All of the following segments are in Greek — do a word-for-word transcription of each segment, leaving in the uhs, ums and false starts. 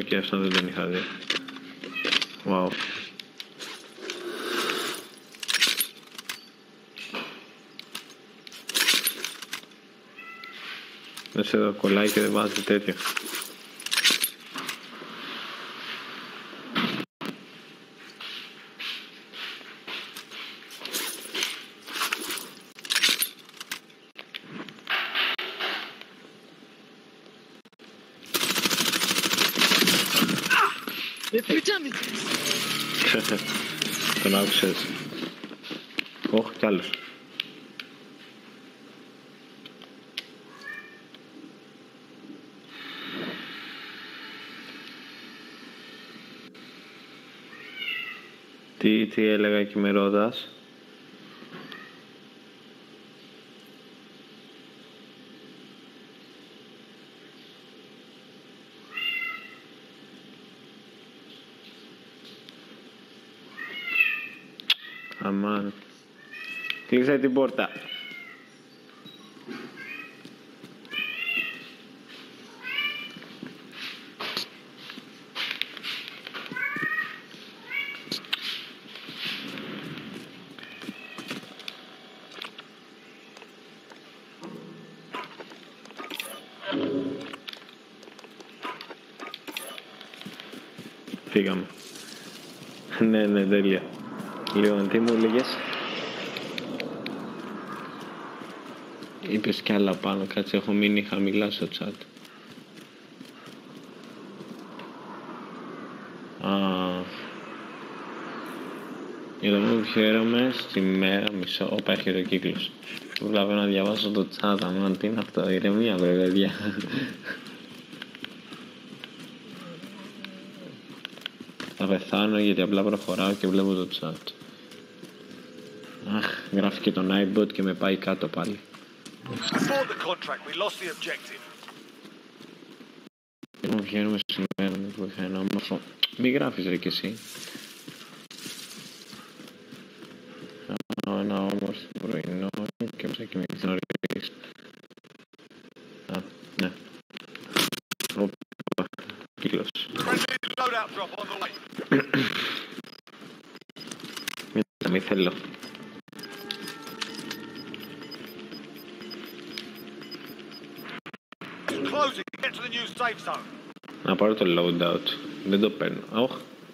και αυτό δεν τον είχα δει. Wow. Μέσα εδώ κολλάει και δεν βάζει τέτοιο. Τον άκουσες. Όχι κι άλλος. Τι, τι έλεγα εκεί με Ρόδας. Αμάν. Κλείσε την πόρτα. Φύγαμε. Ναι, ναι, τέλεια. Λοιπόν, τι μου έλεγες? Είπες κι άλλα πάνω, κάτσε, έχω μείνει χαμηλά στο chat. Α, για το μόνο που χαίρομαι στη μέρα μισό, όπα έρχεται ο κύκλος. Βλέπω να διαβάσω το chat, αμάν, τι είναι αυτό, ηρεμία βρε παιδιά. Θα πεθάνω γιατί απλά προχωράω και βλέπω το chat. Αχ, γράφει και το Nightbot και με πάει κάτω πάλι. Μου βγαίνουμε σήμερα που είχα ένα όμορφο. Μη γράφεις ρε κι εσύ. Ένα όμορφο πρωινό και μέσα και με γνωρίζεις. Α, ναι. Οπα, κύκλος. Μη, μη θέλω. Να πάρω το loadout. Δεν το παίρνω. Οχ.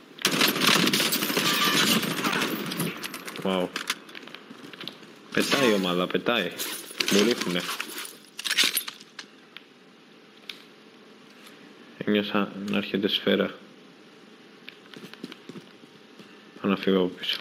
Wow. Πετάει η ομάδα, πετάει. Μου ρίχουνε. Ένιωσα να έρχεται σφαίρα. Πάω να φύγω από πίσω.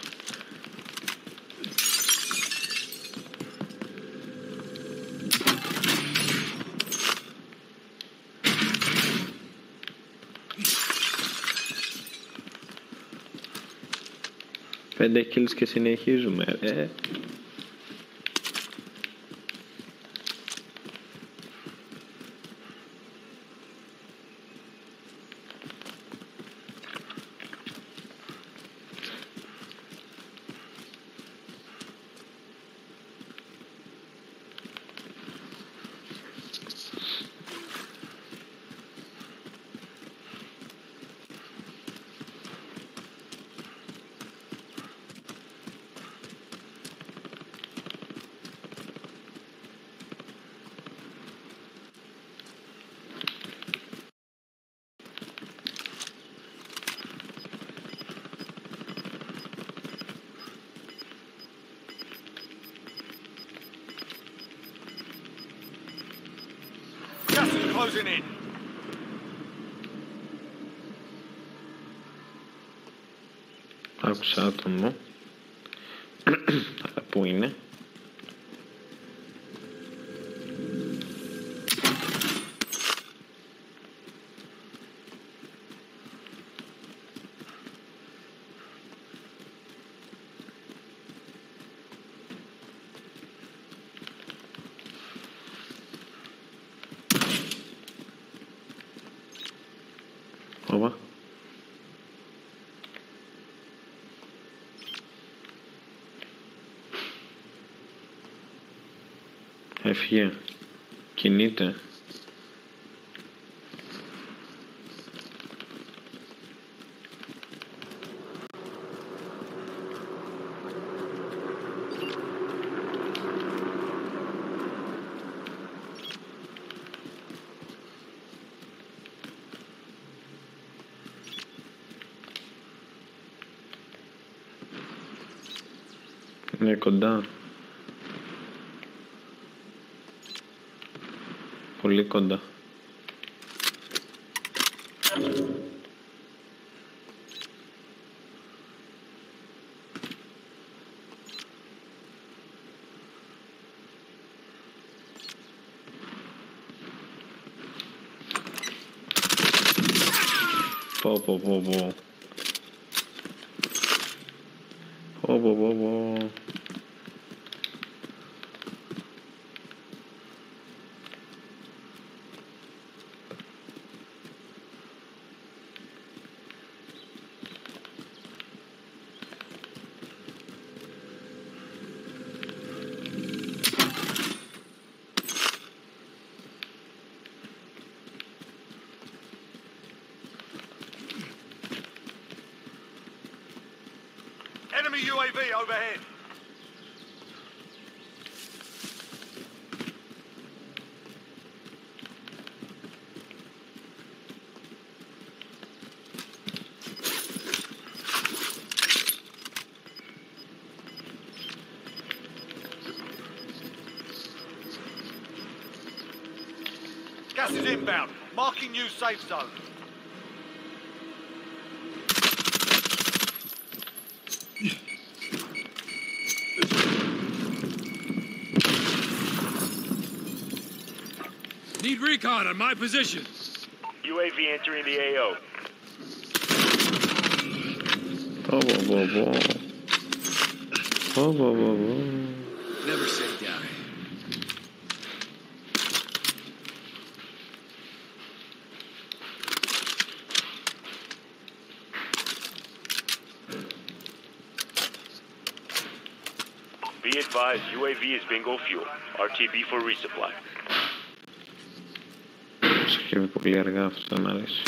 Πέντε kills και συνεχίζουμε, ε. Closing in. Άκουσα άτομο. Αλλά πού είναι? Όπα. Έφυγε. Κινείται. Είναι κοντά. Πολύ κοντά. Πω πω πω πω. Πω πω πω πω. Enemy U A V overhead. Gas is inbound. Marking new safe zone. Need recon on my position. U A V entering the A O. Πω πω πω πω. Πω πω πω πω. Never say die. Be advised, U A V is bingo fuel. R T B for resupply. Σκεύει πολύ αργά αυτό, μ' αρέσει.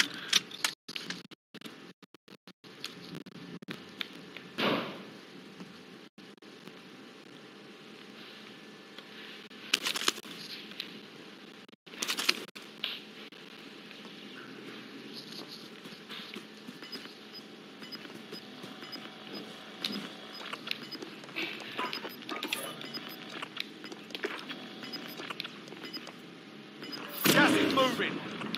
Gas is moving.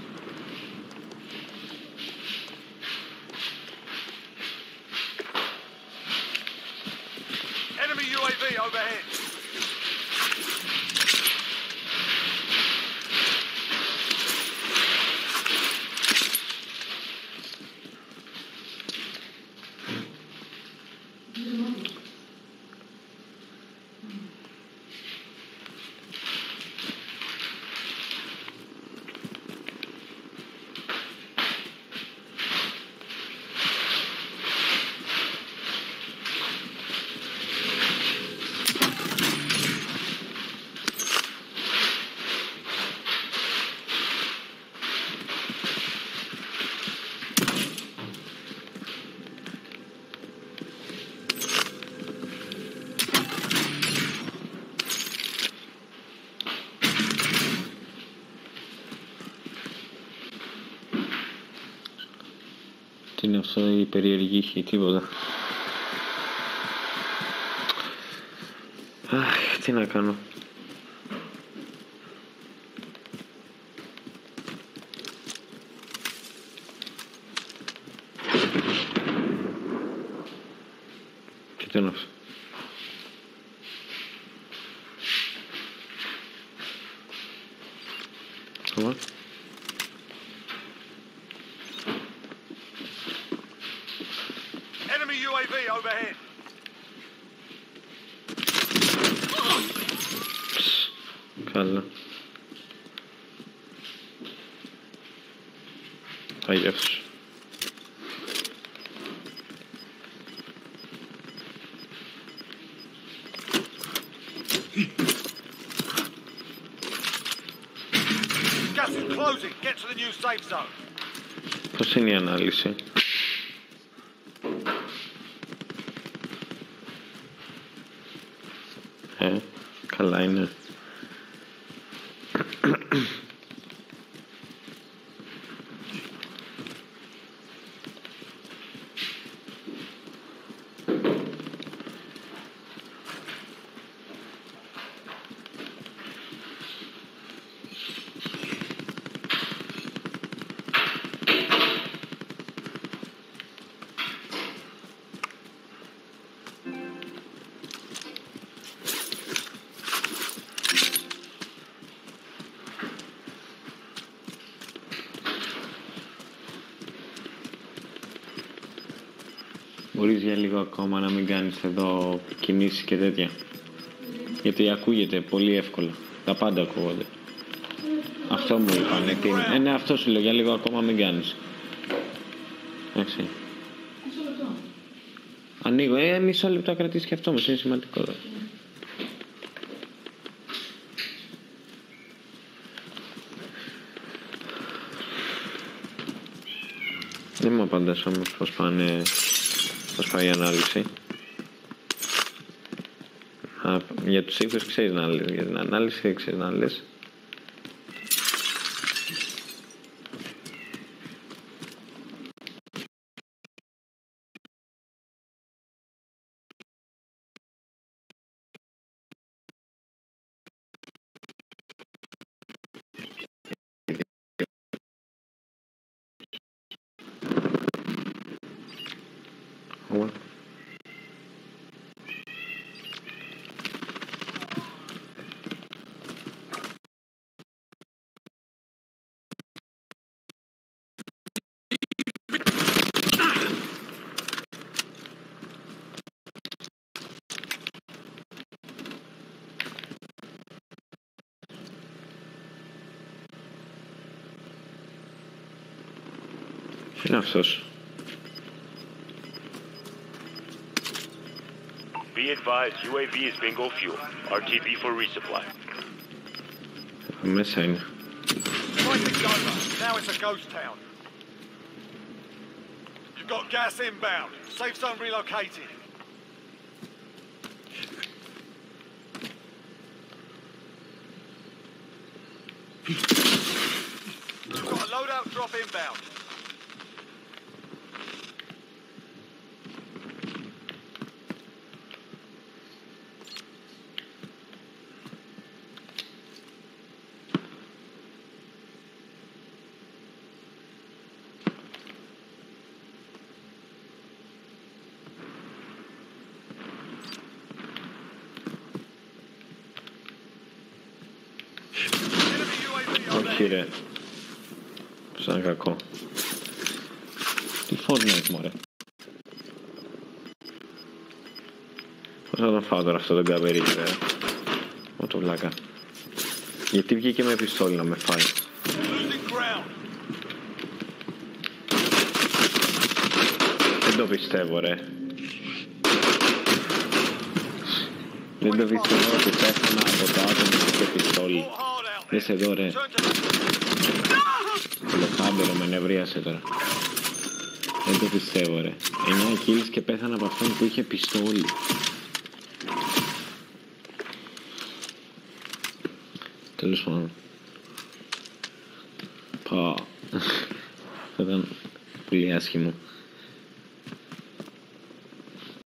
Enemy U A V overhead. Τι είναι αυτό η περίεργη ήχη, τίποτα. Αχ, τι να κάνω. Και τι είναι αυτό. Come Enemy U A V overhead. Καλά. Αγιώς. Gas is closing. Get to the new safe zone. Πώς είναι η ανάλυση. Ε, καλά είναι. Μπορείς για λίγο ακόμα να μην κάνεις εδώ κινήσεις και τέτοια? Γιατί ακούγεται πολύ εύκολα. Τα πάντα ακούγονται. Αυτό μου είπανε. Τι είναι. Ε, ναι, αυτό σου λέω. Για λίγο ακόμα μην κάνεις. Εντάξει. Ανοίγω. Ε, μισό λεπτό να κρατήσεις και αυτό όμως. Είναι σημαντικό. Δε. Δεν μου απαντάς όμως πώς πάνε, πώς πάει η ανάλυση. Α, για τους ήχους ξέρεις να λες, για την ανάλυση δεν ξέρεις να λες. What? Είναι αυτός. Be advised, U A V is bingo fuel. R T B for resupply. Μέσα είναι. Striking's over. Now it's a ghost town. You've got gas inbound. Safe zone relocated. You've got a loadout drop inbound. Όχι ρε. Σαν κακό. Τι Fortnite μωρέ. Πώς θα τον φάω τώρα αυτό τον καβερίκι ρε. Ω το βλάκα. Γιατί βγήκε με πιστόλι να με φάει. Δεν το πιστεύω ρε. Δεν το πιστεύω ότι πέθανα από το άτομο και πιστόλι. Είσαι εδώ ρε. Το χάμπερο με νευρίασε τώρα. Δεν το πιστεύω ρε. εννιά kills και πέθανα από αυτόν που είχε πιστόλι. Τέλος πάντων. Πα. Θα ήταν πολύ άσχημο.